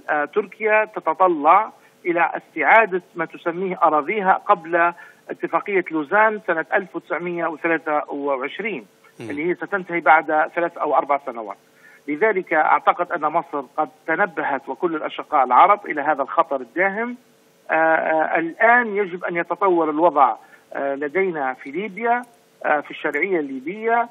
تركيا تتطلع إلى استعادة ما تسميه أراضيها قبل اتفاقية لوزان سنة 1923 اللي هي ستنتهي بعد 3 أو 4 سنوات. لذلك أعتقد أن مصر قد تنبهت وكل الأشقاء العرب إلى هذا الخطر الداهم. الآن يجب أن يتطور الوضع لدينا في ليبيا في الشرعية الليبية،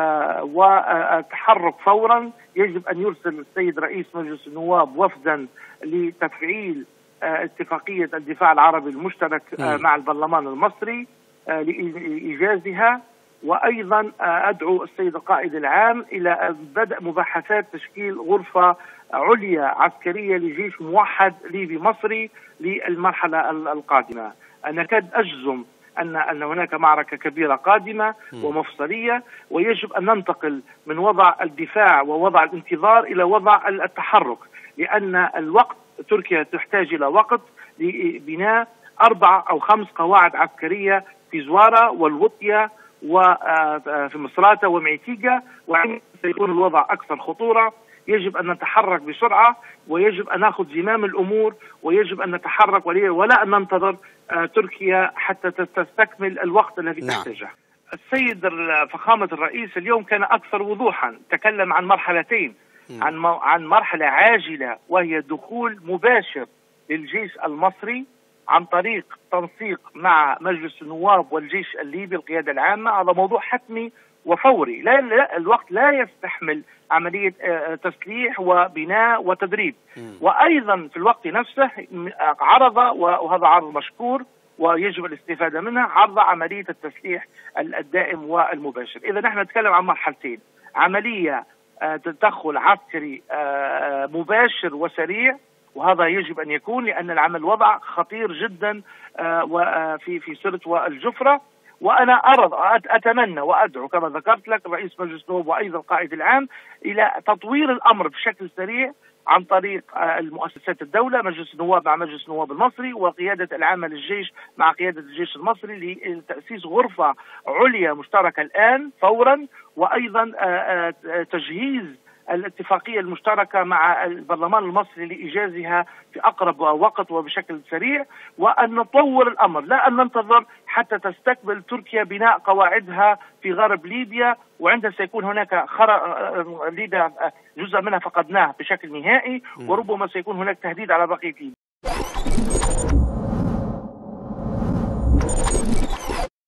والتحرك فورا. يجب أن يرسل السيد رئيس مجلس النواب وفدا لتفعيل اتفاقية الدفاع العربي المشترك مع البرلمان المصري لإيجازها. وأيضا أدعو السيد القائد العام إلى بدء مباحثات تشكيل غرفة عليا عسكرية لجيش موحد ليبي مصري للمرحلة القادمة. أنا كاد أجزم أن هناك معركة كبيرة قادمة ومفصلية، ويجب أن ننتقل من وضع الدفاع ووضع الانتظار إلى وضع التحرك، لأن الوقت تركيا تحتاج إلى وقت لبناء 4 أو 5 قواعد عسكرية في زوارة والوطية وفي مصراتة ومعيتيجا، وعندما سيكون الوضع أكثر خطورة يجب أن نتحرك بسرعة، ويجب أن نأخذ زمام الأمور، ويجب أن نتحرك ولا أن ننتظر تركيا حتى تستكمل الوقت الذي تحتاجه. السيد فخامة الرئيس اليوم كان أكثر وضوحا، تكلم عن مرحلتين، عن مرحلة عاجلة وهي دخول مباشر للجيش المصري عن طريق تنسيق مع مجلس النواب والجيش الليبي القيادة العامة. هذا موضوع حتمي وفوري، لا الوقت لا يستحمل عملية تسليح وبناء وتدريب. وأيضا في الوقت نفسه عرض، وهذا عرض مشكور ويجب الاستفادة منها، عرض عملية التسليح الدائم والمباشر. إذا نحن نتكلم عن مرحلتين: عملية تدخل عسكري مباشر وسريع، وهذا يجب أن يكون لأن العمل وضع خطير جدا في سرت والجفرة. وأنا أتمنى وأدعو كما ذكرت لك رئيس مجلس النواب وأيضا القائد العام إلى تطوير الأمر بشكل سريع عن طريق المؤسسات الدولة، مجلس النواب مع مجلس النواب المصري، وقيادة العامة للجيش مع قيادة الجيش المصري، لتأسيس غرفة عليا مشتركة الآن فورا، وأيضا تجهيز الاتفاقية المشتركة مع البرلمان المصري لإيجازها في أقرب وقت وبشكل سريع، وأن نطور الأمر، لا أن ننتظر حتى تستكمل تركيا بناء قواعدها في غرب ليبيا، وعندها سيكون هناك ليبيا جزء منها فقدناه بشكل نهائي، وربما سيكون هناك تهديد على بقية ليبيا.